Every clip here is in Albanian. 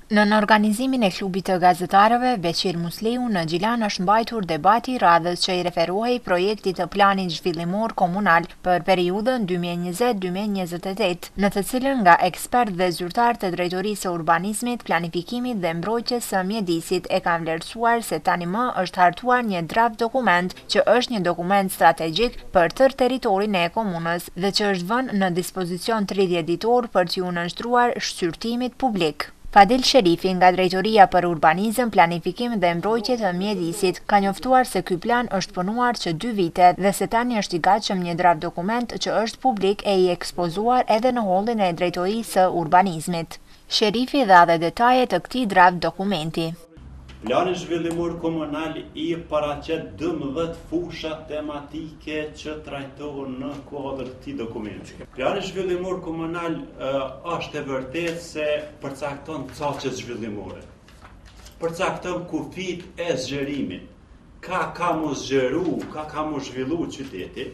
Në organizimin e klubit të gazetarëve, Beqir Musliu në Gjilan është mbajtur debati radhës që i referohej projektit të planit zhvillimor komunal për periudhën 2020-2028, në të cilën nga ekspert dhe zyrtar të drejtorisë së urbanizmit, planifikimit dhe mbrojtjes së mjedisit e kanë vlerësuar se tani më është hartuar një draft dokument që është një dokument strategjik për tërë territorin e komunës dhe që është vënë në dispozicion 30 ditor për t'u nënshtruar shqyrtimit publik. Fadil Sherifi nga Drejtoria për Urbanizëm, Planifikim dhe Mbrojtje të Mjedisit ka njoftuar se ky plan është punuar që 2 vite dhe se tani është i gatshëm një draft dokument që është publik e i ekspozuar edhe në hollin e Drejtorisë së Urbanizmit. Sherifi dha edhe detaje të këtij draft dokumenti. Plani zhvillimor komunal i paraqet 12 fusha tematike që trajtohen në kuadër të këtij dokumenti. Plani zhvillimor komunal është e vërtetë se përcakton caqet zhvillimore. Përcakton kufit e zgjerimit. Ka mu zgjeru, ka mu zhvillu qyteti,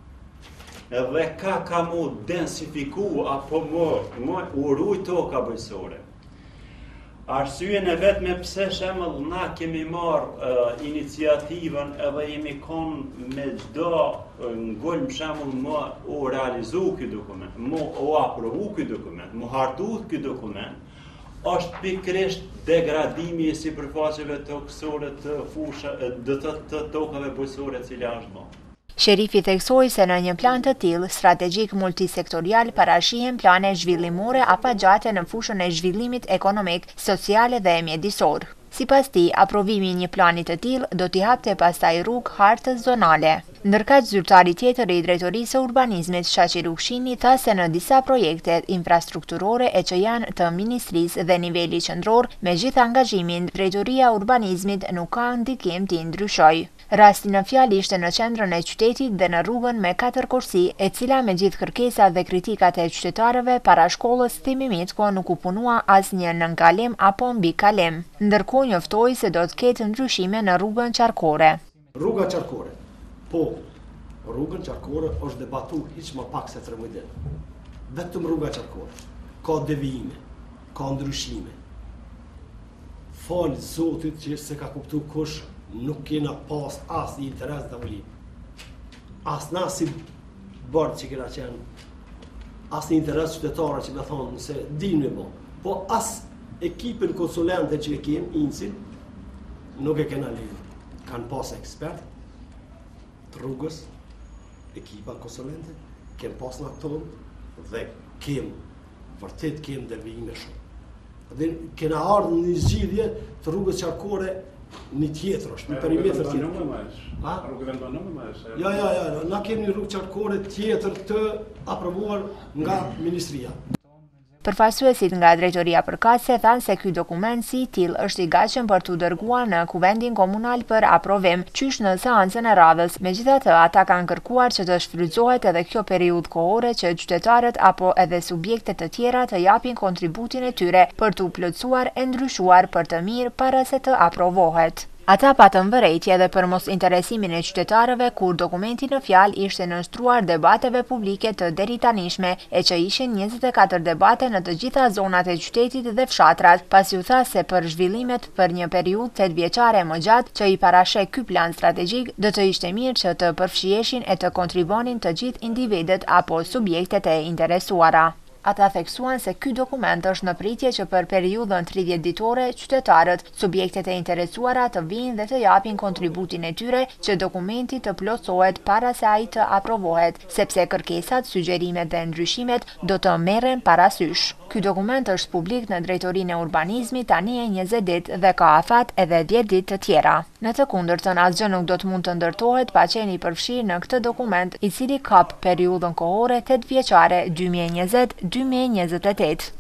edhe ka mu densifiku apo mu uruj toka bëjsore. Arsyen e vetme pse shembull na kemi marrë iniciativën edhe jemi konë me çdo ngulm për shembull më u realizu ky dokument, më u aprovu ky dokument, më hartu ky dokument, është pikërisht degradimi i sipërfaqeve tokësore të tokave bujqësore e cila është bërë. Sherifi theksoi se në një plan të tillë strategjik multisektorial parashihen plane zhvillimore afatgjate në fushën e zhvillimit ekonomik, social dhe mjedisor. Sipas tij, aprovimi i një plani të tillë do t'i hapte pastaj rrugë hartës zonale. Ndërkaq zyrtari tjetër i Drejtorisë së Urbanizmit, Shaqi Rukshini, tha se në disa projekte infrastrukturore e që janë të ministrisë dhe niveli qendror, me gjithë angazhimin, Drejtoria e Urbanizmit nuk ka ndikim t'i ndryshojë. Rasti në fjalë ishte në qendrën e qytetit dhe në rrugën me 4 korsi, e cila me gjithë kërkesat dhe kritikat e qytetarëve para shkollës Thimimit ku nuk u punua asnjë nënkalim apo mbikalim. Ndërkohë njoftoi se do të ketë ndryshime në rrugën Qarkore. Rruga Qarkore. Po, rrugën Qarkore është debatu hiç më pak se 13 ditë. Vetëm rruga Qarkore. Ka devijime, ka ndryshime. Falë Zotit që se ka kuptu kush nuk kena pas as një interes të vëllim. As na si bërë që kena qenë, as një interes qytetare që me thonë se dim në bo. Po as ekipin konsulente që e kem, INSIN, nuk e kena lidhë. Kanë pas ekspert të rrugës, ekipa konsulente, kem pas në tonë dhe vërtet kem devijime shumë. Dhe kena ardhë një zgjidhje të rrugës Qarkore një tjetër është, një perimetër tjetër. Ja, na kemi një rrugë Qarkore tjetër të aprovuar nga Ministria. Përfaqësuesit nga Drejtoria Përkatëse thanë se ky dokument si i tillë është i gatshëm për t'u dërguar në Kuvendin Komunal për aprovim, qysh në seancën e radhës. Megjithatë, ata kanë kërkuar që të shfrytëzohet edhe kjo periudhë kohore që qytetarët apo edhe subjektet të tjera të japin kontributin e tyre për t'u plotësuar e ndryshuar për të mirë para se të aprovohet. Ata patën vërejtje edhe për mos interesimin e qytetarëve kur dokumenti në fjalë ishte nënshtruar debateve publike të deritanishme e që ishin 24 debate në të gjitha zonat e qytetit dhe fshatrat, pasi u tha se për zhvillimet për një periudhë 8 vjeçare më gjatë që i parasheh ky plan strategjik, do të ishte mirë që të përfshieshin e të kontribonin të gjithë individët apo subjektet e interesuara. Ata theksuan se ky dokument është në pritje që për periudhën 30 ditore qytetarët, subjektet e interesuara të vinë dhe të japin kontributin e tyre që dokumenti të plotësohet para se ai të aprovohet, sepse kërkesat, sugjerimet dhe ndryshimet do të merren parasysh. Ky dokument është publik në Drejtorinë e Urbanizmit tani e 20 ditë dhe ka afat edhe 10 ditë të tjera. Në të kundërtën, asgjë nuk do të mund të ndërtohet pa qenë i përfshirë në këtë dokument, i cili kap periudhën kohore 8 vjeçare 2020-2028.